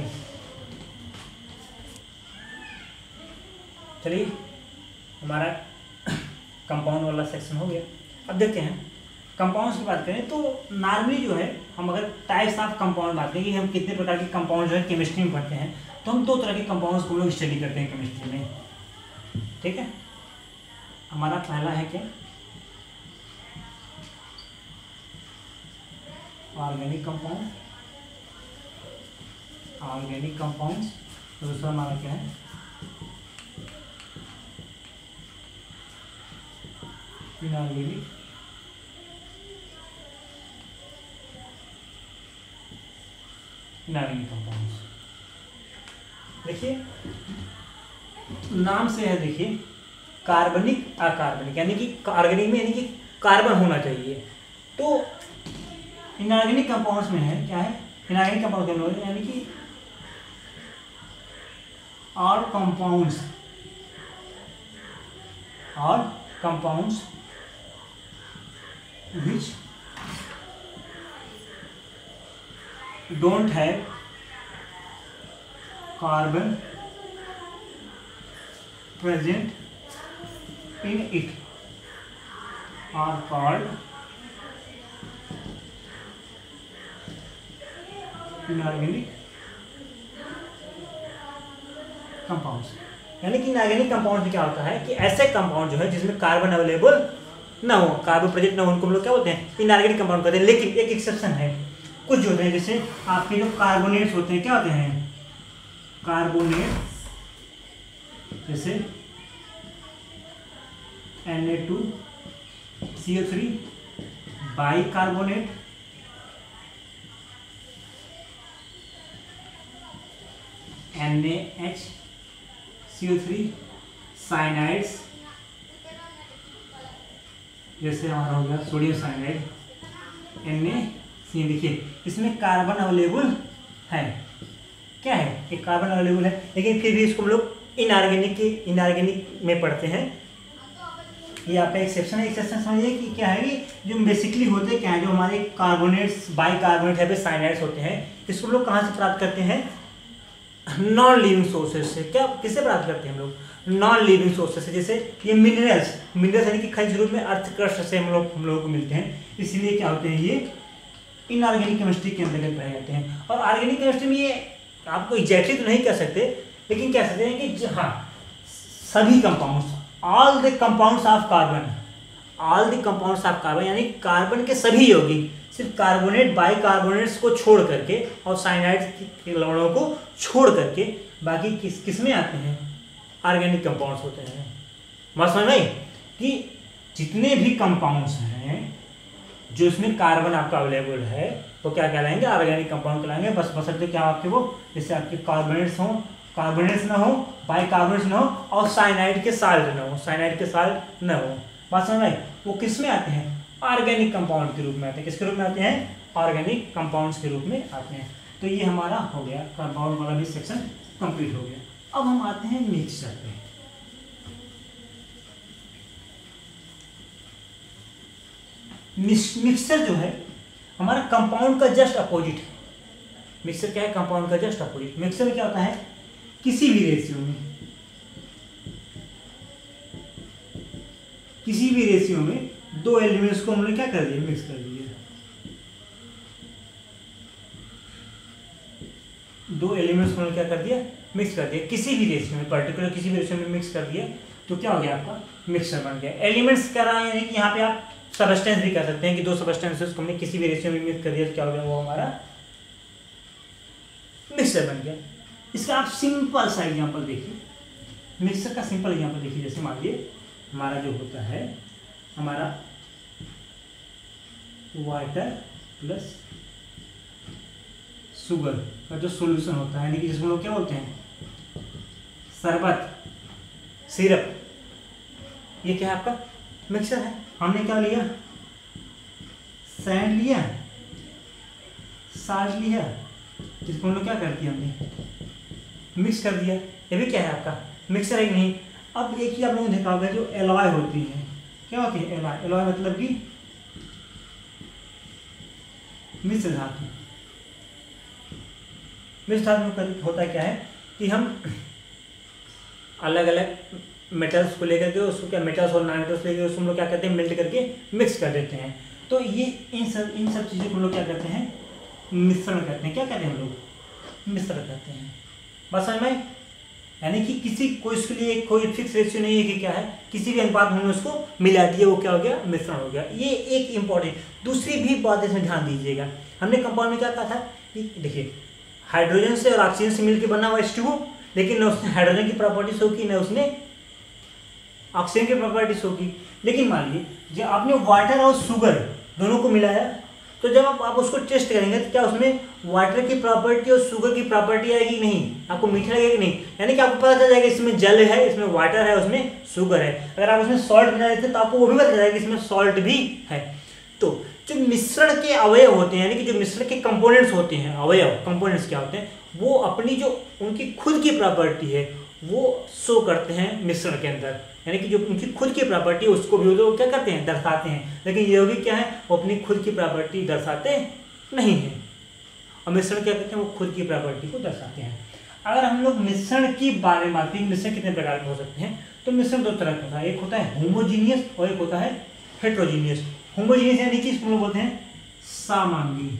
चलिए, हमारा कंपाउंड वाला सेक्शन हो गया। अब देखते हैं कंपाउंड्स की बात करें तो नॉर्मली जो है, हम अगर टाइप्स ऑफ कंपाउंड बात करें कि हम कितने प्रकार के कंपाउंड जो है केमिस्ट्री में पढ़ते हैं, तो हम दो तरह के कंपाउंड्स को लोग स्टडी करते हैं केमिस्ट्री में। ठीक है, हमारा पहला है क्या? Organic compound, organic compounds. दूसरा हमारा क्या है? Inorganic inorganic compounds. देखिए नाम से है, देखिए कार्बनिक अकार्बनिक, यानी कि ऑर्गेनिक में यानी कि कार्बन होना चाहिए। तो इनऑर्गेनिक कंपाउंड्स में है क्या है? इनऑर्गेनिक कंपाउंड यानी कि और कंपाउंड्स और compounds which don't have carbon present in it are called inorganic compounds। यानी कि इनऑर्गेनिक कंपाउंड में क्या होता है कि ऐसे कंपाउंड जो है जिसमें कार्बन अवेलेबल ना हो, कार्बन प्रेजेंट ना हो, उनको हम लोग क्या बोलते हैं? इनऑर्गेनिक कंपाउंड कहते हैं। लेकिन एक एक्सेप्शन है, कुछ जो होते हैं, जैसे आपके जो कार्बोनेट्स होते हैं, क्या होते हैं? कार्बोनेट, जैसे N A two C O three, bi carbonate, N A H C O three, cyanides, जैसे हमारा हो गया sodium cyanide, N A C. देखिए इसमें कार्बन अवेलेबल है, क्या है? एक कार्बन अवेलेबल है, लेकिन फिर भी इसको हम लोग इनऑर्गेनिक के इनऑर्गेनिक में पढ़ते हैं। ये आपका एक्सेप्शन है। एक्सेप्शन समझिए कि क्या है कि जो बेसिकली होते क्या है, जो हमारे कार्बोनेट्स, बाई कार्बोनेट है, साइनाइड्स होते हैं, इसको लोग कहाँ से प्राप्त करते हैं? नॉन लिविंग सोर्सेज से। क्या किससे प्राप्त करते हैं हम लोग? नॉन लिविंग सोर्सेज से। जैसे ये मिनरल्स, मिनरल्स यानी कि खनिज रूप में अर्थ क्रस्ट से हम लोग हम लोगों को मिलते हैं, इसलिए क्या होते हैं? ये इनऑर्गेनिक केमिस्ट्री के अंतर्गत पाए जाते हैं। और ऑर्गेनिक केमिस्ट्री में ये आपको एग्जैक्टली तो नहीं कह सकते, लेकिन कह सकते हैं कि हाँ सभी compounds, all the compounds of carbon, all the compounds of carbon यानी कार्बन के सभी यौगिक, सिर्फ कार्बोनेट, बाई कार्बोनेट्स को छोड़ करके और साइनाइड्स के लवणों को छोड़ करके बाकी किस किस में आते हैं? ऑर्गेनिक कंपाउंड्स होते हैं। बात समझ में कि जितने भी कंपाउंड्स हैं जो इसमें कार्बन आपका अवेलेबल है, वो क्या कहलाएंगे? ऑर्गेनिक कंपाउंड कहलाएंगे। बस बसंते क्या आपके वो, जैसे आपके कार्बोनेट्स हों, कार्बोनेट्स ना हो, बाई कार्बोनेट्स ना हो, और साइनाइड के साल्ट ना हो, साइनाइड के साल्ट ना हो। बात समझ में? वो किस में आते हैं? ऑर्गेनिक कंपाउंड के रूप में आते हैं। किसके रूप में आते हैं? ऑर्गेनिक कंपाउंड्स के रूप में आते हैं। तो ये हमारा हो गया, कंपाउंड वाला भी सेक्शन कंप्लीट हो गया। अब हम आते हैं मिक्सचर पे। मिक्सचर जो है हमारा कंपाउंड का जस्ट अपोजिट है। मिक्सचर क्या है? कंपाउंड का जस्ट अपोजिट। मिक्सचर में क्या होता है? किसी भी रेशियो में, किसी भी रेशियो में दो एलिमेंट्स को हमने क्या कर दिया? मिक्स कर दिया। दो एलिमेंट्स को हमने क्या कर दिया? मिक्स कर दिया। किसी भी रेशियो में, पर्टिकुलर किसी भी रेशियो में मिक्स कर दिया, तो क्या हो गया? आपका मिक्सचर बन गया। एलिमेंट्स क्या रहा है? यानी कि यहाँ पे आप सबस्टेंस भी कह सकते हैं कि दो सबस्टेंसेस को हमने किसी भी रेशियो में मिक्स कर दिया तो क्या हो गया, वो हमारा मिक्सर बन गया। इसका आप सिंपल सा एग्जांपल देखिए, मिक्सर का सिंपल एग्जांपल देखिए। जैसे मान लीजिए हमारा जो होता है, हमारा वाटर प्लस शुगर का जो सॉल्यूशन होता है, यानी कि जिसको लोग क्या बोलते हैं, शरबत, सिरप, ये क्या है आपका मिक्सर है। हमने क्या लिया, सैंड लिया, साल्ट लिया, जिसको हम लोग क्या कर दिया, हमने मिक्स कर दिया। ये भी क्या है आपका मिक्सर है कि नहीं। अब एक ही आप लोगों ने देखा होगा जो एलॉय होती है, क्या होती है एलॉय, एलॉय मतलब कि मिश्र धातु। मिश्र धातु में होता क्या है कि हम अलग अलग मेटल्स को लेकर के उसको क्या मेटल्स और नॉन मेटल्स लेकर उसको हम लोग क्या करते हैं, मेल्ट करके मिक्स कर देते हैं। तो ये इन सब इन सब चीज़ों को हम लोग क्या करते हैं, मिश्रण करते हैं। क्या कहते हैं हम लोग, मिश्रण करते हैं। बस समझ में, यानी कि किसी को इसके लिए कोई फिक्स रेशियो नहीं है कि क्या है, किसी भी अनुपात में हमने उसको मिला दिया, वो क्या हो गया, मिश्रण हो गया। ये एक इंपॉर्टेंट दूसरी भी बात इसमें ध्यान दीजिएगा। हमने कंपाउंड में क्या कहा था कि देखिए हाइड्रोजन से और ऑक्सीजन से मिलकर बना हुआ एच टू ओ, लेकिन न उसने हाइड्रोजन की प्रॉपर्टीज होगी न उसने ऑक्सीजन की प्रॉपर्टीज होगी। लेकिन मान लीजिए जब आपने वाटर और शुगर दोनों को मिलाया, तो जब आप, आप उसको टेस्ट करेंगे तो क्या उसमें वाटर की प्रॉपर्टी और शुगर की प्रॉपर्टी आएगी नहीं, आपको मीठा लगेगा कि नहीं। यानी कि आपको पता चल जाएगा इसमें जल है, इसमें वाटर है, उसमें शुगर है। अगर आप उसमें सॉल्ट मिला देते तो आपको वो भी पता चल जाएगा इसमें सॉल्ट भी है। तो जो मिश्रण के अवयव होते हैं, यानी कि जो मिश्रण के कंपोनेंट्स होते हैं, अवयव कंपोनेंट्स क्या होते हैं, वो अपनी जो उनकी खुद की प्रॉपर्टी है वो शो करते हैं मिश्रण के अंदर। यानी कि जो उनकी खुद की प्रॉपर्टी है उसको भी वो क्या करते हैं, दर्शाते हैं। लेकिन यौगिक क्या है, वो अपनी खुद की प्रॉपर्टी दर्शाते नहीं है। और मिश्रण क्या करते हैं, वो खुद की प्रॉपर्टी को दर्शाते हैं। अगर हम लोग मिश्रण की बारे में बात करें, मिश्रण कितने प्रकार के हो सकते हैं, तो मिश्रण दो तरह का होता है, एक होता है होमोजीनियस और एक होता है हेट्रोजीनियस। होमोजीनियस यानी कि इसको लोग बोलते हैं सामांगी,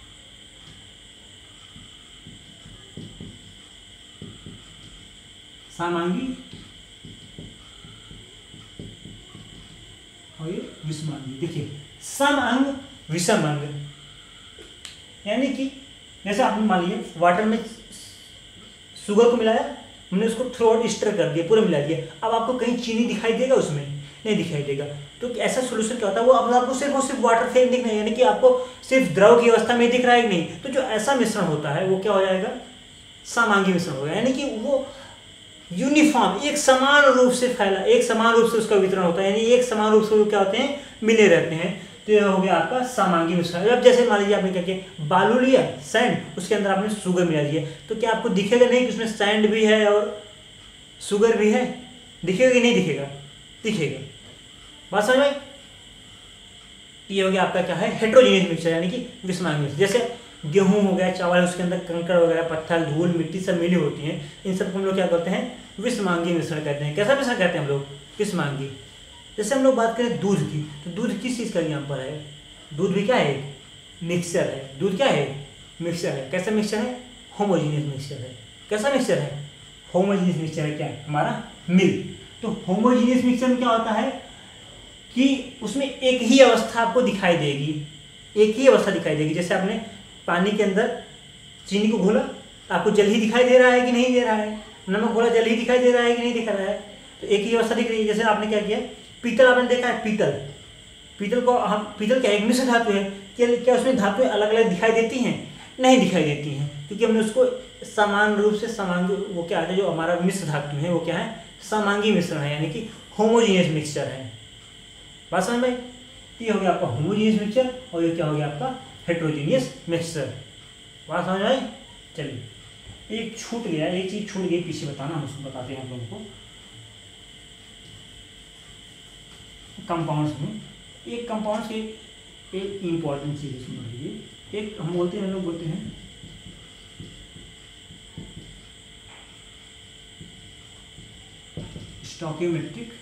सामांगी और ये विषमांगी। देखिए सम अंग विषम अंग, यानी कि जैसे आपने मान लीजिए वाटर में शुगर को मिलाया, हमने उसको थ्रू आउट स्टर कर दिया, पूरा मिला दिया। अब आपको कहीं चीनी दिखाई देगा, उसमें नहीं दिखाई देगा। तो ऐसा सोल्यूशन क्या होता है, वो अब आपको सिर्फ और सिर्फ वाटर फेम दिख नहीं, यानी कि आपको सिर्फ द्रव की अवस्था में दिख रहा है कि नहीं। तो जो ऐसा मिश्रण होता है वो क्या हो जाएगा, सामांगी मिश्रण होगा। यानी कि वो यूनिफॉर्म एक समान रूप से फैला, एक समान रूप से उसका वितरण होता है, यानी एक समान रूप से वो क्या होते हैं, मिले रहते हैं। तो यह हो गया आपका सामांगी मिश्रण। अब जैसे मान लीजिए आपने क्या किया, बालू लिया, सैंड, उसके अंदर आपने शुगर मिला दिया, तो क्या आपको दिखेगा नहीं कि उसमें सैंड भी है और शुगर भी है, दिखेगा कि नहीं दिखेगा, दिखेगा। बात समझ में। ये हो गया आपका क्या है, हेट्रोजीनियस मिक्सचर, यानी कि विषमांगी मिक्सचर। जैसे गेहूं हो गया, चावल, उसके अंदर कंकड़ वगैरह, पत्थर, धूल, मिट्टी सब मिली होती हैं, इन सबको हम लोग क्या करते हैं, विषमांगी मिश्रण कहते हैं। कैसा मिश्रण कहते हैं हम लोग, विषमांगी। जैसे हम लोग बात करें दूध की, तो दूध किस चीज़ का एग्जाम्पल है, दूध भी क्या है, मिक्सचर है। दूध क्या है, मिक्सचर है। कैसा मिक्सचर है, होमोजीनियस मिक्सचर है। कैसा मिक्सचर है, होमोजीनियस मिक्सचर है। क्या है हमारा, मिल्क। तो होमोजीनियस मिक्सचर में क्या होता है कि उसमें एक ही अवस्था आपको दिखाई देगी, एक ही अवस्था दिखाई देगी। जैसे आपने पानी के अंदर चीनी को घोला, आपको जल ही दिखाई दे रहा है कि नहीं दे रहा है, नमक घोला जल ही दिखाई दे रहा है कि नहीं दिख रहा है, तो एक ही अवस्था दिख रही है। जैसे आपने क्या किया, पीतल आपने देखा है, पीतल पीतल को हम पीतल क्या एक मिश्र धातु है, क्या क्या उसमें धातुएं अलग अलग दिखाई देती हैं, नहीं दिखाई देती हैं, क्योंकि हमने उसको समान रूप से समांगी, वो क्या है जो हमारा मिश्र धातु है वो क्या है, समांगी मिश्रण है, यानी कि होमोजीनियस मिक्सचर है। बात समझ में। ये हो गया आपका होमोजीनियस मिक्सचर और ये क्या हो गया आपका हेट्रोजीनियस मिक्सचर। बात समझ में। चलिए एक छूट गया, एक चीज छूट गई पीछे बताना, हम उसको बताते हैं आप लोगों को। कंपाउंड्स में एक कंपाउंड्स की एक इम्पॉर्टेंट चीज समझ लीजिए। एक हम बोलते हैं, हम लोग बोलते हैं स्टोकियोमेट्रिक,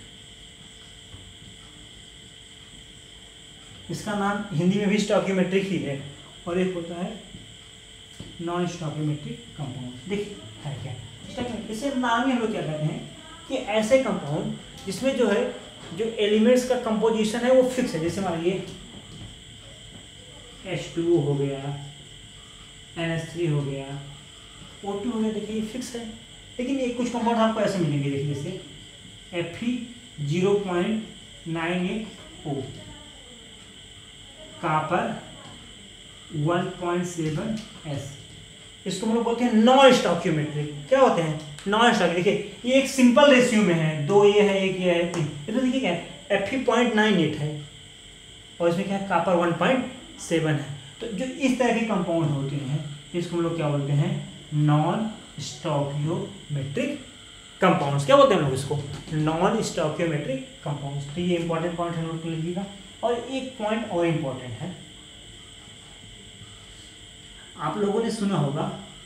इसका नाम हिंदी में भी स्टोकियोमेट्रिक ही है, और एक होता है नॉन स्टोकियोमेट्रिक कंपाउंड। देखिए है क्या, इससे नाम ही हम लोग क्या कहते हैं कि ऐसे कंपाउंड जिसमें जो है जो एलिमेंट्स का कंपोजिशन है वो फिक्स है। जैसे मान लीजिए एच टू ओ हो गया, एन एच थ्री हो गया, ओ टू हो गया, देखिए ये फिक्स है। लेकिन ये कुछ कंपाउंड आपको ऐसे मिलेंगे, देखिए जैसे F E zero point nine eight O, copper one point seven S, इसको हम लोग बोलते हैं नॉन स्टॉकियोमेट्रिक। क्या होते हैं? Non stock. देखिए ये एक सिंपल रेशियो में है, दो ये है, एक ये है, तीन। ये तो देखिए क्या है, F E point nine eight है और इसमें क्या है, कापर वन पॉइंट सेवन है। तो जो इस तरह के कंपाउंड होते हैं इसको हम लोग क्या बोलते हैं, नॉन स्टॉकियोमेट्रिक कंपाउंड्स। क्या बोलते हैं हम लोग इसको, नॉन स्टॉकियोमेट्रिक कंपाउंड्स। तो ये इंपॉर्टेंट पॉइंट है, नोट कर लीजिएगा। और एक पॉइंट और इंपॉर्टेंट है, आप लोगों ने सुना होगा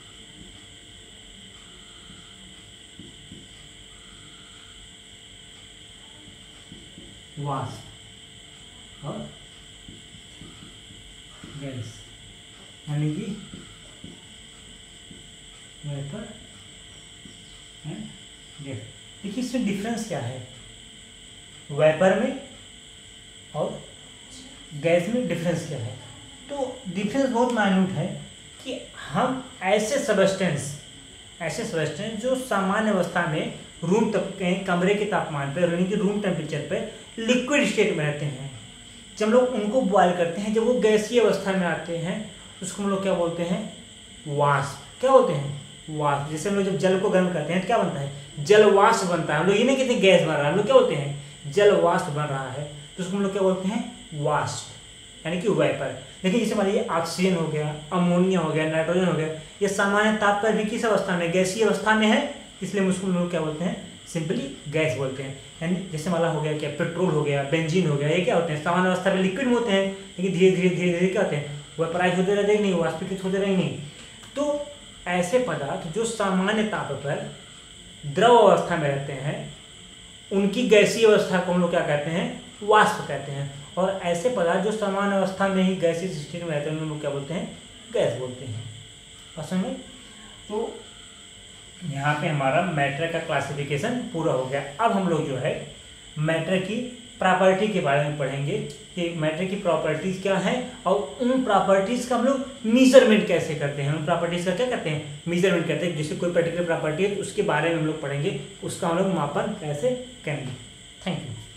वाष्प और गैस, यानी कि वेपर एंड गैस। देखिए इसमें डिफरेंस क्या है, वेपर में और गैस में डिफरेंस क्या है। तो डिफरेंस बहुत माइन्यूट है कि हम ऐसे सबस्टेंस ऐसे सबस्टेंस जो सामान्य अवस्था में रूम तप कमरे के तापमान पर, यानी कि रूम टेम्परेचर पर लिक्विड स्टेट में रहते हैं, जब हम लोग उनको बॉयल करते हैं, जब वो गैसीय अवस्था में आते हैं उसको हम लोग क्या बोलते हैं, वाष्प। क्या बोलते हैं, वाष्प। जैसे हम लोग जब जल को गर्म करते हैं तो क्या बनता है, जल वाष्प बनता है। हम लोग ये नहीं कहते गैस बन रहा है, हम लोग क्या बोलते हैं, जल वाष्प बन रहा है, तो उसको हम लोग क्या बोलते हैं, वाष्प, यानी कि वेपर। देखिए जैसे मान लीजिए ऑक्सीजन हो गया, अमोनिया हो गया, नाइट्रोजन हो गया, ये सामान्य ताप पर भी किस अवस्था में, गैसीय अवस्था में है, इसलिए हम उसको हम लोग क्या बोलते हैं, सिंपली गैस बोलते हैं। यानी जैसे माला हो गया क्या, पेट्रोल हो गया, बेंजीन हो गया, ये क्या होते हैं, सामान्य अवस्था में लिक्विड में होते हैं, लेकिन धीरे धीरे धीरे धीरे क्या होते हैं, वेपराइज होते रहते हैं, नहीं वाष्पीकृत होते रहेंगे नहीं। तो ऐसे पदार्थ जो सामान्य ताप पर द्रव अवस्था में रहते हैं उनकी गैसीय अवस्था को हम लोग क्या कहते हैं, वाष्प कहते हैं। और ऐसे पदार्थ जो सामान्य अवस्था में ही गैसीय स्थिति में रहते हैं उन लोग क्या बोलते हैं, गैस बोलते हैं। असल में तो यहाँ पे हमारा मैटर का क्लासिफिकेशन पूरा हो गया। अब हम लोग जो है मैटर की प्रॉपर्टी के बारे में पढ़ेंगे कि मैटर की प्रॉपर्टीज क्या है और उन प्रॉपर्टीज का हम लोग मेजरमेंट कैसे करते हैं। उन प्रॉपर्टीज का क्या करते हैं, मेजरमेंट करते हैं। जैसे कोई पर्टिकुलर प्रॉपर्टी है तो उसके बारे में हम लोग पढ़ेंगे, उसका हम लोग मापन कैसे करेंगे। Thank you.